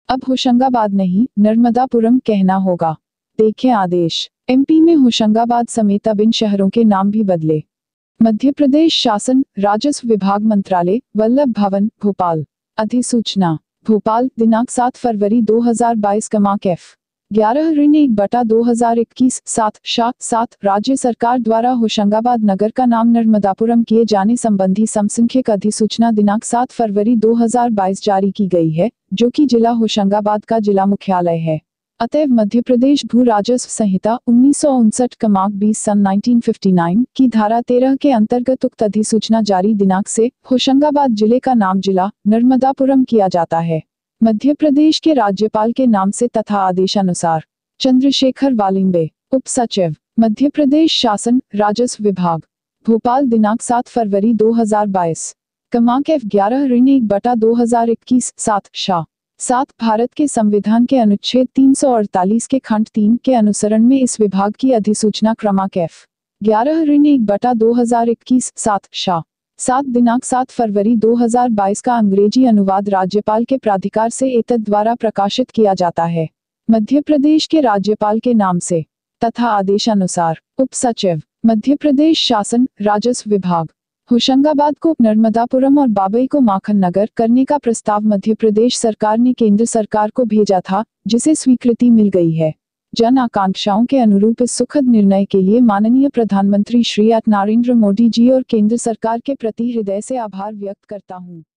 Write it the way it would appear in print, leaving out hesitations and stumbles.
अब होशंगाबाद नहीं, नर्मदापुरम कहना होगा। देखें आदेश। एमपी में होशंगाबाद समेत अब इन शहरों के नाम भी बदले। मध्य प्रदेश शासन, राजस्व विभाग मंत्रालय, वल्लभ भवन, भोपाल। अधिसूचना। भोपाल, दिनांक 7 फरवरी 2022 क्रमांक F11/1/2021 7 राज्य सरकार द्वारा होशंगाबाद नगर का नाम नर्मदापुरम किए जाने संबंधी समसंख्यक अधिसूचना दिनांक 7 फरवरी 2022 जारी की गई है, जो कि जिला होशंगाबाद का जिला मुख्यालय है। अतएव मध्य प्रदेश भू राजस्व संहिता 1959 क्रमांक 20 सन 1959 की धारा 13 के अंतर्गत उक्त अधिसूचना जारी दिनांक से होशंगाबाद जिले का नाम जिला नर्मदापुरम किया जाता है। मध्य प्रदेश के राज्यपाल के नाम से तथा आदेशानुसार। चंद्रशेखर वालिम्बे, उप सचिव, मध्य प्रदेश शासन, राजस्व विभाग, भोपाल दिनांक 7 फरवरी 2022 क्रमांक F11/1/2021 7 भारत के संविधान के अनुच्छेद 348 के खंड 3 के अनुसरण में इस विभाग की अधिसूचना क्रमांक F11/1/2021 7 दिनांक 7 फरवरी 2022 का अंग्रेजी अनुवाद राज्यपाल के प्राधिकार से एतद द्वारा प्रकाशित किया जाता है। मध्य प्रदेश के राज्यपाल के नाम से तथा आदेशानुसार। उप सचिव, मध्य प्रदेश शासन, राजस्व विभाग, होशंगाबाद को नर्मदापुरम और बाबई को माखन नगर करने का प्रस्ताव मध्य प्रदेश सरकार ने केंद्र सरकार को भेजा था, जिसे स्वीकृति मिल गई है। जन आकांक्षाओं के अनुरूप इस सुखद निर्णय के लिए माननीय प्रधानमंत्री श्री नरेंद्र मोदी जी और केंद्र सरकार के प्रति हृदय से आभार व्यक्त करता हूं।